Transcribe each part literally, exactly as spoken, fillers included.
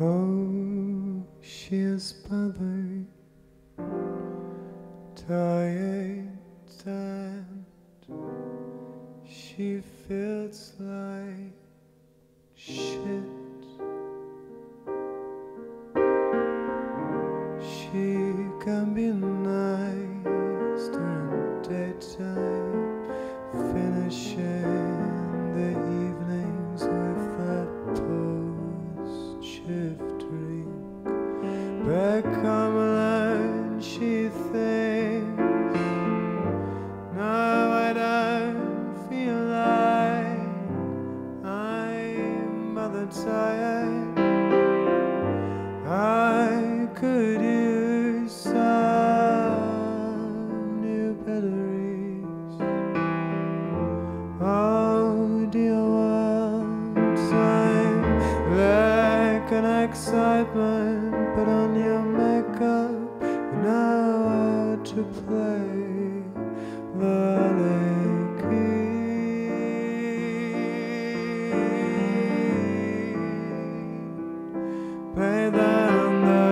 Oh, she is bothered, tired, and she feels like shit. She can be nice during daytime, finishing the evenings with that post-shift drink. Back home alone, she thinks, no, I don't feel like I'm mother tired. I could use some new batteries. Oh dear world, time like an excitement. Put on your makeup, you know how to play the key. Play down the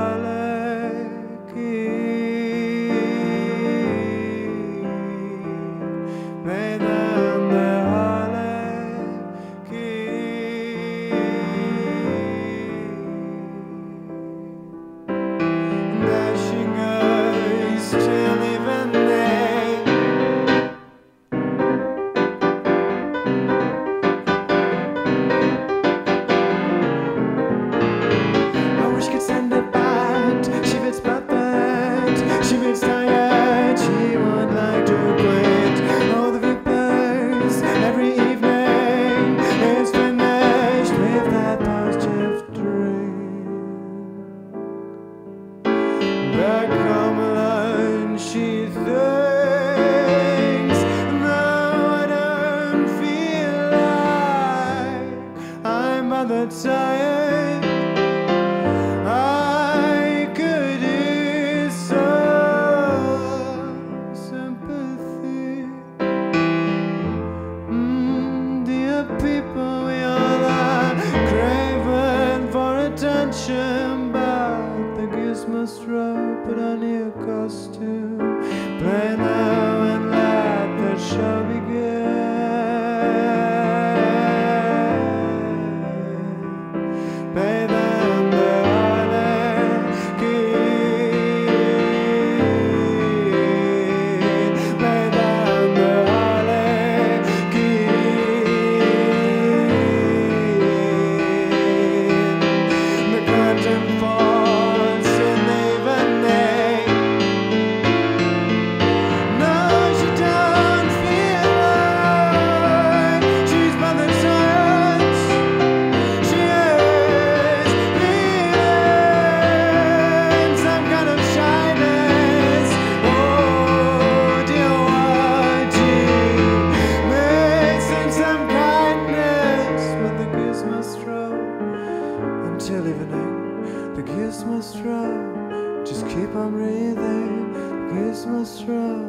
key. Play down the key. There she goes till evening. I wish I could send it back. She feels perfect. She feels tired. She would like to quit. All the vapors every evening is finished with that post-shift drink. Back home alone, she thinks, no, I don't feel like I'm mother tired. I could use some sympathy. Mm, dear people, we all are craving for attention, but the gears must roll. Put on your costume, play now and let the show begin. Play down the key. Play down the key. The curtain falls in the evening. No, she don't feel like she's by the times. She is feeling some kind of shyness. Oh dear, what you missing some kindness, but the gears must roll until evening. The gears must roll. Just keep on breathing. The gears must roll.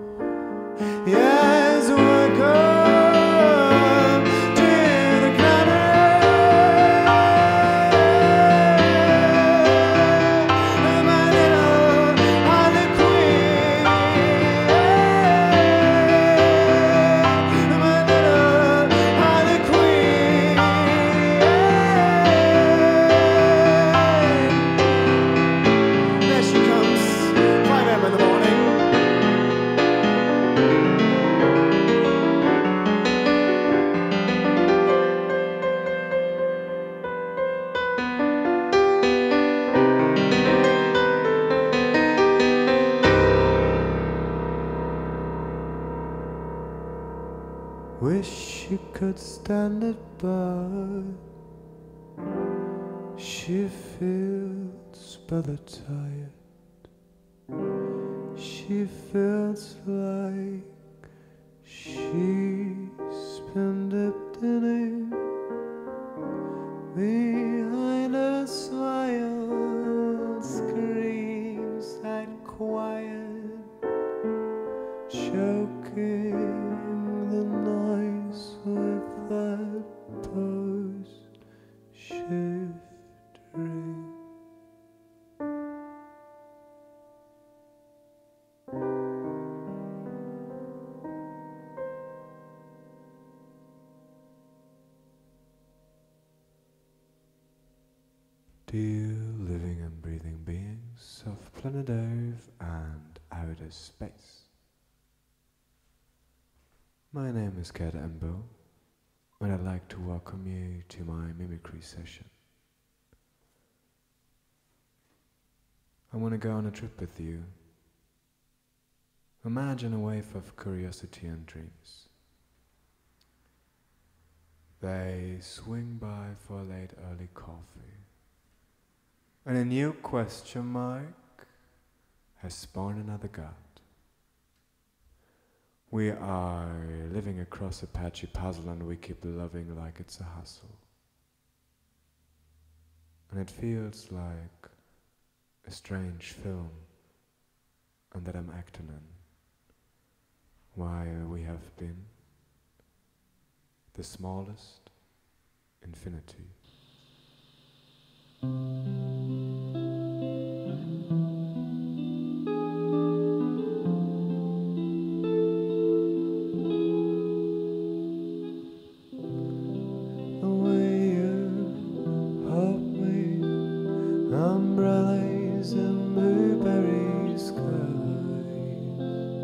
Yes, we're going to the garden. My little harlequin. My little harlequin. There she comes, five a m in the morning. Wish you could stand it, but she feels better tired. She feels like she's been dipped in it. Behind her smile screams that quiet, choking the noise with that post-shift Dear living and breathing beings of planet Earth and outer space. My name is Cat Embo, and I'd like to welcome you to my mimicry session. I want to go on a trip with you. Imagine a wave of curiosity and dreams. They swing by for a late early coffee, and a new question mark has spawned another god. We are living across a patchy puzzle and we keep loving like it's a hustle. And it feels like a strange film and that I'm acting in, while we have been the smallest infinity. Umbrellas and blueberry skies,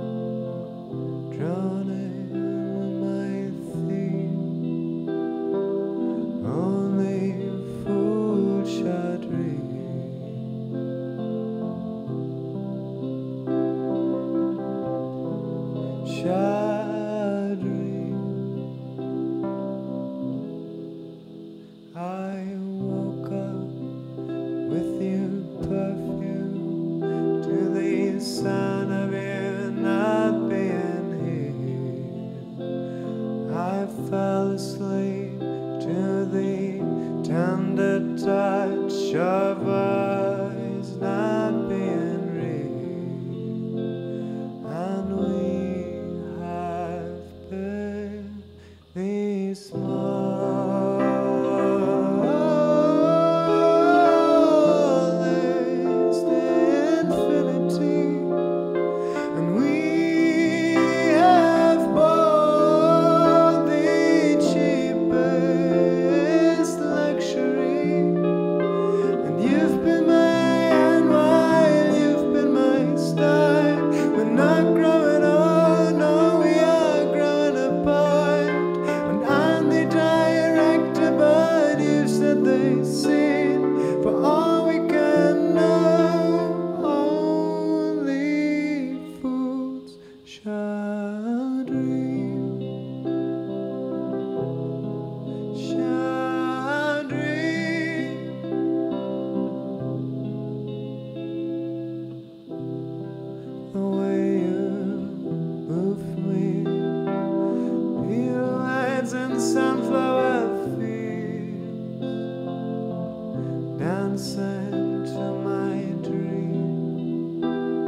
drawn in my theme. Only food shall dream. Shall dream. I woke up with you. Perfume to the sound of you not being here. I fell asleep to the tender touch of eyes not being real. And we have been these small. Sunflower fields, dancing to my dream.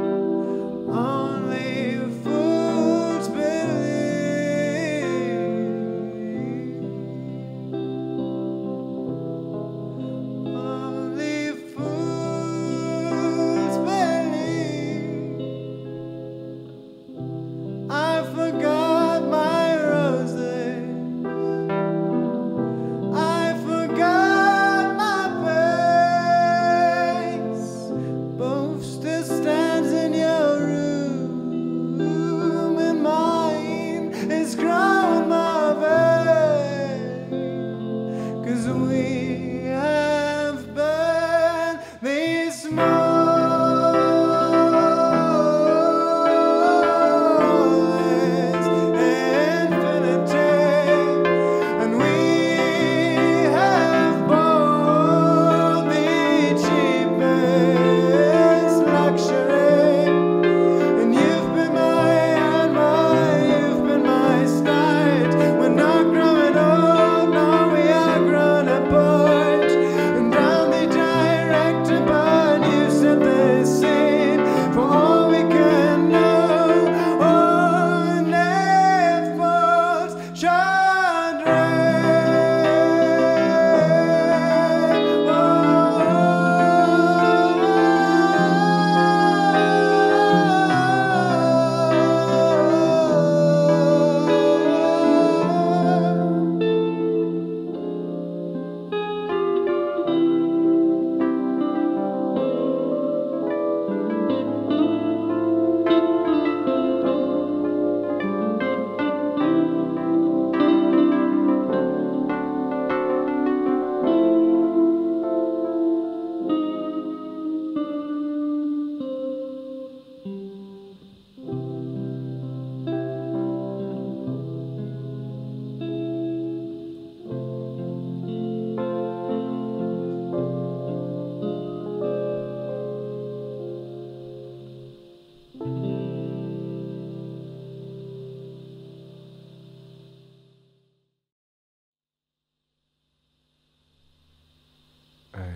Only fools believe. Only fools believe. I forgot my roses. I forgot my pain.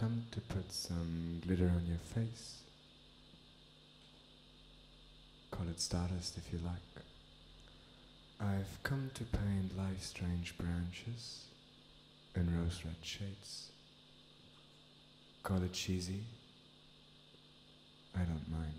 come to put some glitter on your face. Call it stardust if you like. I've come to paint life's strange branches in rose red shades. Call it cheesy. I don't mind.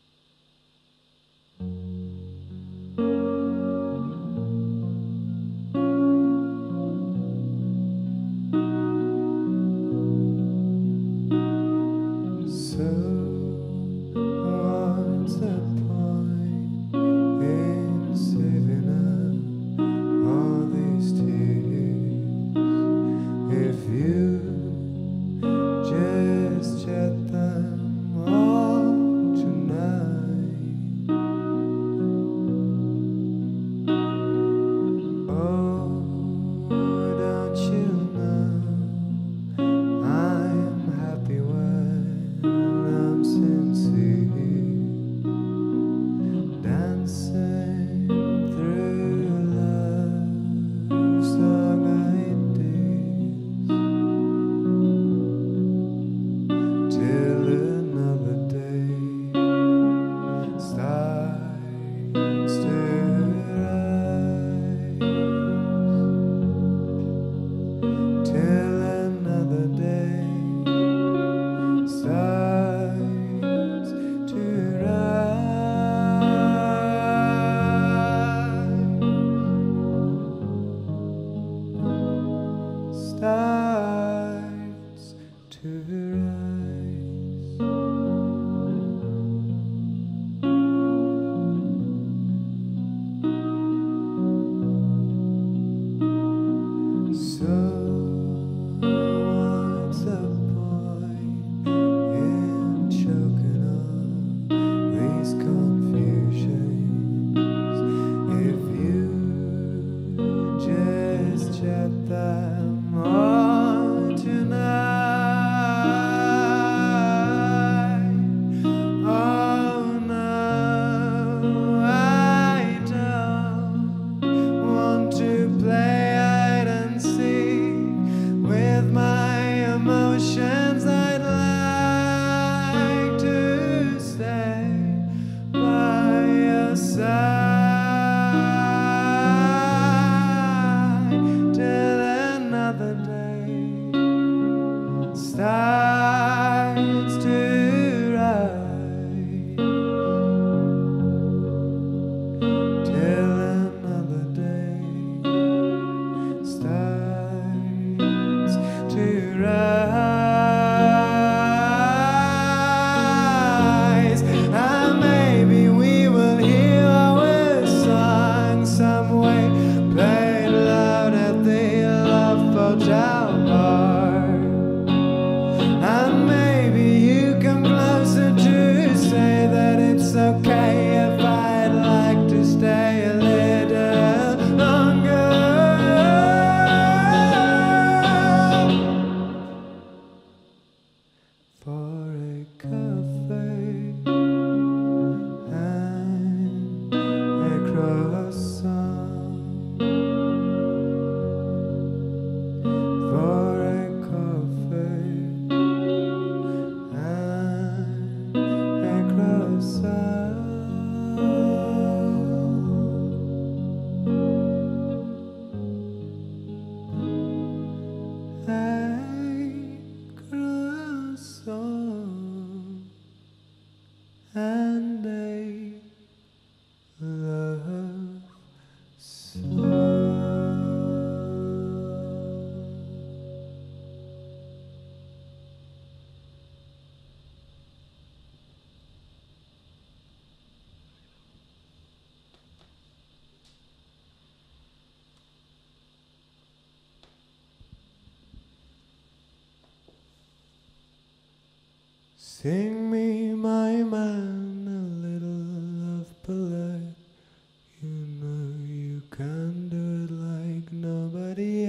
Sing me, my man, a little love ballad. You know you can do it like nobody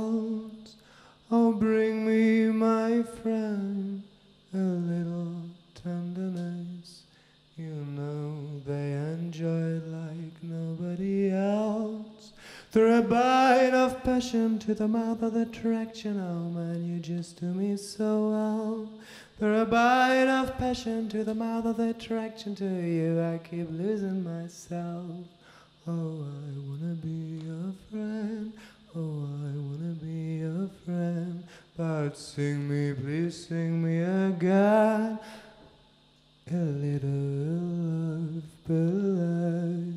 else. Oh, bring me, my friend, a little tenderness. You know they enjoy it like nobody else. Through a bite of pepper passion to the mouth of attraction. Oh man, you just do me so well. For a bite of passion to the mouth of attraction to you, I keep losing myself. Oh, I wanna be your friend. Oh, I wanna be your friend. But sing me, please sing me again. A little love ballad.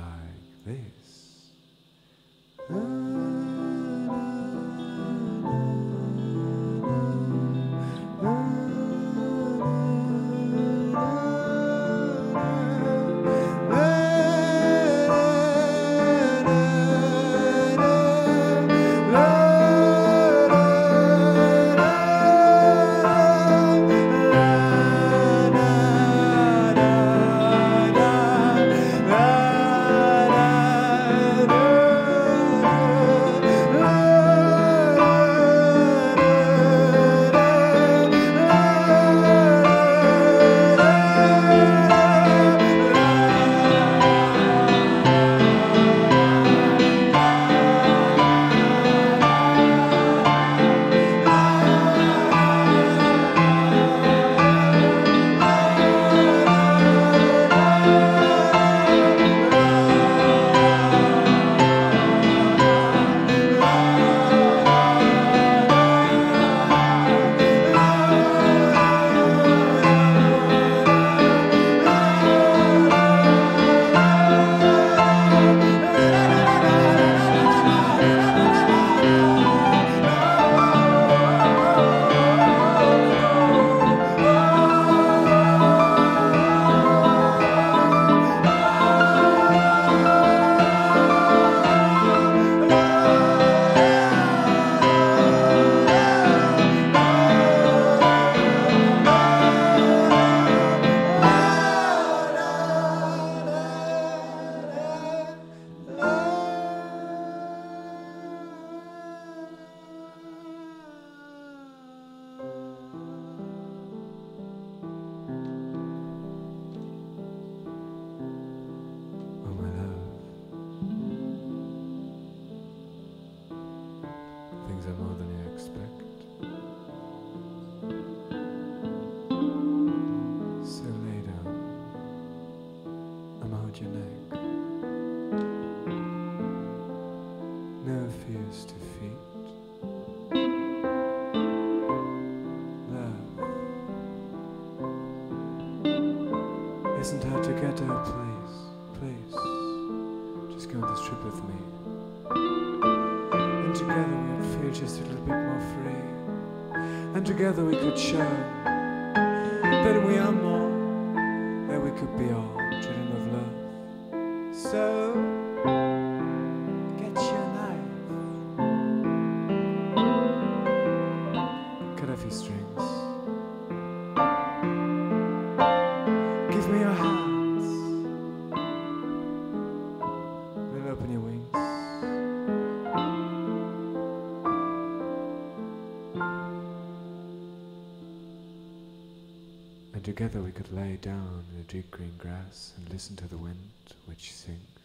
this. Isn't her together, please, please, just go on this trip with me. And together we would feel just a little bit more free. And together we could show that we are more, that we could be all children of love. So, get your knife, cut off your strings, give me your hands, we'll open your wings. And together we could lay down in the deep green grass and listen to the wind which sings.